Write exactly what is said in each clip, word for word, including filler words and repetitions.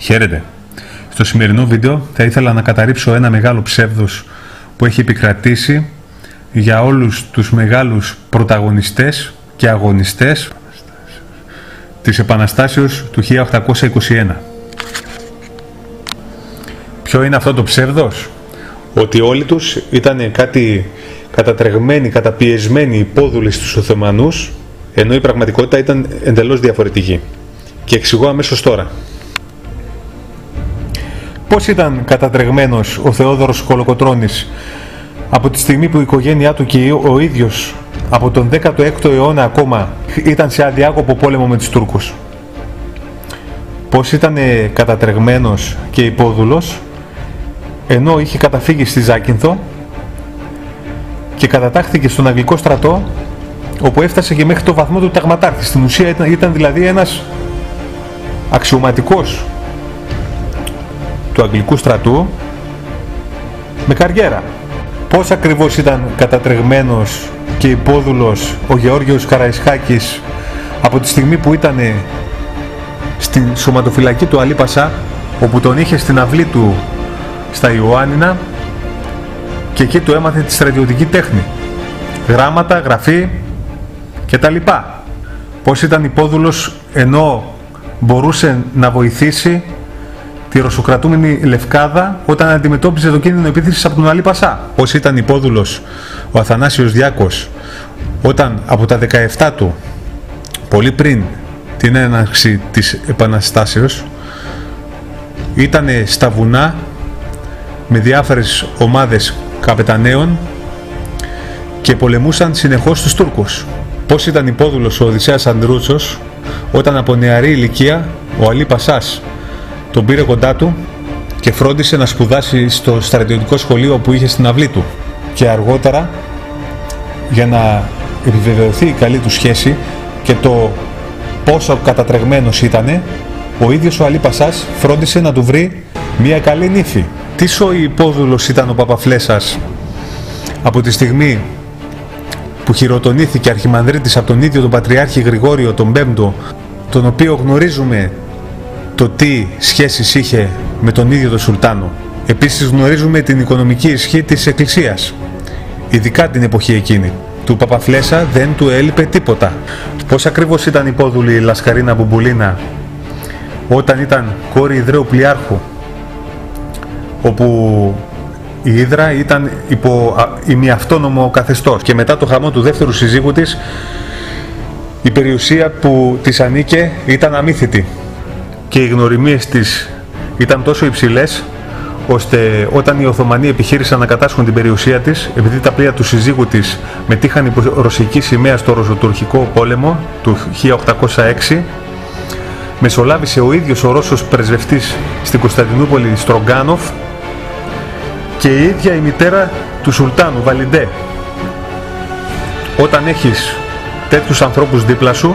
Χαίρετε. Στο σημερινό βίντεο θα ήθελα να καταρρύψω ένα μεγάλο ψεύδος που έχει επικρατήσει για όλους τους μεγάλους πρωταγωνιστές και αγωνιστές της Επαναστάσεως του χίλια οκτακόσια είκοσι ένα. Ποιο είναι αυτό το ψεύδος? Ότι όλοι τους ήταν κάτι κατατρεγμένοι, καταπιεσμένοι υπόδουλοι στους Οθωμανούς, ενώ η πραγματικότητα ήταν εντελώς διαφορετική. Και εξηγώ αμέσως τώρα. Πώς ήταν κατατρεγμένος ο Θεόδωρος Κολοκοτρώνης από τη στιγμή που η οικογένειά του και ο ίδιος από τον δέκατο έκτο αιώνα ακόμα ήταν σε αδιάκοπο πόλεμο με τους Τούρκους? Πώς ήταν κατατρεγμένος και υπόδουλος ενώ είχε καταφύγει στη Ζάκυνθο και κατατάχθηκε στον Αγγλικό στρατό, όπου έφτασε και μέχρι το βαθμό του ταγματάρχη. Στην ουσία ήταν, ήταν δηλαδή ένας αξιωματικός του Αγγλικού στρατού με καριέρα. Πώς ακριβώς ήταν κατατρεγμένος και υπόδουλος ο Γεώργιος Καραϊσχάκης από τη στιγμή που ήταν στην σωματοφυλακή του Αλή Πασά, όπου τον είχε στην αυλή του στα Ιωάννινα και εκεί του έμαθε τη στρατιωτική τέχνη, γράμματα, γραφή και τα λοιπά. Πώς ήταν υπόδουλος ενώ μπορούσε να βοηθήσει τη ρωσοκρατούμενη Λευκάδα όταν αντιμετώπιζε το κίνδυνο επίθεσης από τον Αλή Πασά. Πώς ήταν υπόδουλος ο Αθανάσιος Διάκος όταν από τα δεκαεπτά του, πολύ πριν την έναρξη της Επαναστάσεως, ήταν στα βουνά με διάφορες ομάδες καπεταναίων και πολεμούσαν συνεχώς τους Τούρκους. Πώς ήταν υπόδουλος ο Οδυσσέας Ανδρούτσος όταν από νεαρή ηλικία ο Αλή Πασάς τον πήρε κοντά του και φρόντισε να σπουδάσει στο στρατιωτικό σχολείο που είχε στην αυλή του. Και αργότερα, για να επιβεβαιωθεί η καλή του σχέση και το πόσο κατατρεγμένος ήτανε, ο ίδιος ο Αλή Πασάς φρόντισε να του βρει μια καλή νύφη. Τι σοϊ υπόδουλος ήταν ο Παπαφλέσσας από τη στιγμή που χειροτονήθηκε αρχιμανδρίτης από τον ίδιο τον Πατριάρχη Γρηγόριο τον Πέμπτο, τον οποίο γνωρίζουμε το τι σχέσεις είχε με τον ίδιο τον Σουλτάνο. Επίσης γνωρίζουμε την οικονομική ισχύ της Εκκλησίας, ειδικά την εποχή εκείνη. Του Παπαφλέσσα δεν του έλειπε τίποτα. Πώς ακριβώς ήταν υπόδουλη η Λασκαρίνα Μπουμπουλίνα όταν ήταν κόρη Ιδραίου Πλιάρχου, όπου η Ύδρα ήταν υπό ημιαυτόνομο καθεστώς και μετά το χαμό του δεύτερου συζύγου της η περιουσία που της ανήκε ήταν αμύθιτη και οι γνωριμίες της ήταν τόσο υψηλές ώστε όταν οι Οθωμανοί επιχείρησαν να κατάσχουν την περιουσία της, επειδή τα πλοία του συζύγου της μετήχαν υπό ρωσική σημαία στο ρωσοτουρκικό πόλεμο του χίλια οκτακόσια έξι, μεσολάβησε ο ίδιος ο Ρώσος πρεσβευτής στην Κωνσταντινούπολη Στρογκάνοφ και η ίδια η μητέρα του Σουλτάνου Βαλιντέ. Όταν έχεις τέτοιους ανθρώπους δίπλα σου,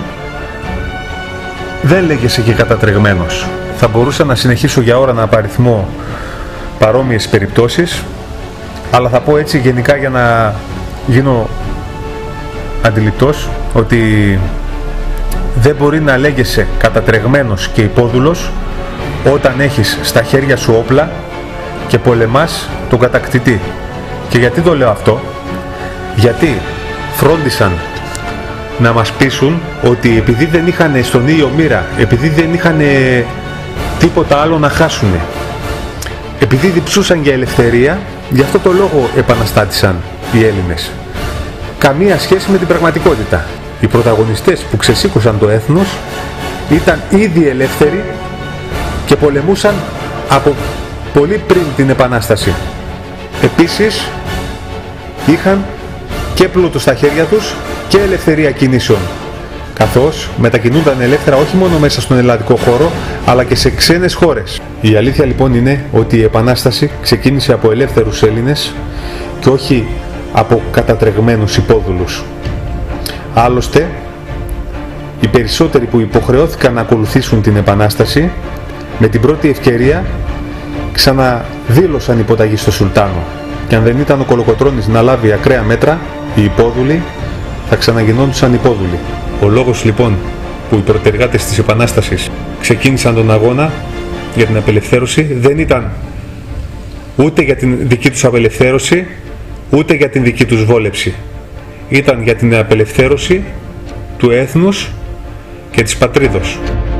δεν λέγεσαι και κατατρεγμένος. Θα μπορούσα να συνεχίσω για ώρα να απαριθμώ παρόμοιες περιπτώσεις, αλλά θα πω έτσι γενικά για να γίνω αντιληπτός ότι δεν μπορεί να λέγεσαι κατατρεγμένος και υπόδουλος όταν έχεις στα χέρια σου όπλα και πολεμάς τον κατακτητή. Και γιατί το λέω αυτό? Γιατί φρόντισαν να μας πείσουν ότι επειδή δεν είχαν στον ήλιο μοίρα, επειδή δεν είχαν τίποτα άλλο να χάσουν, επειδή διψούσαν για ελευθερία, γι' αυτό το λόγο επαναστάτησαν οι Έλληνες. Καμία σχέση με την πραγματικότητα. Οι πρωταγωνιστές που ξεσήκωσαν το έθνος ήταν ήδη ελεύθεροι και πολεμούσαν από πολύ πριν την Επανάσταση. Επίσης είχαν και πλούτο στα χέρια τους και ελευθερία κινήσεων, καθώς μετακινούνταν ελεύθερα όχι μόνο μέσα στον ελλαδικό χώρο αλλά και σε ξένες χώρες. Η αλήθεια λοιπόν είναι ότι η Επανάσταση ξεκίνησε από ελεύθερους Έλληνες και όχι από κατατρεγμένους υπόδουλους. Άλλωστε, οι περισσότεροι που υποχρεώθηκαν να ακολουθήσουν την Επανάσταση με την πρώτη ευκαιρία ξαναδήλωσαν υποταγή στο Σουλτάνο. Και αν δεν ήταν ο Κολοκοτρώνης να λάβει ακραία μέτρα, οι υπόδουλοι θα ξαναγινόντουσαν υπόδουλοι. Ο λόγος λοιπόν που οι προτεργάτες της Επανάστασης ξεκίνησαν τον αγώνα για την απελευθέρωση δεν ήταν ούτε για την δική τους απελευθέρωση, ούτε για την δική τους βόλεψη. Ήταν για την απελευθέρωση του έθνους και της πατρίδος.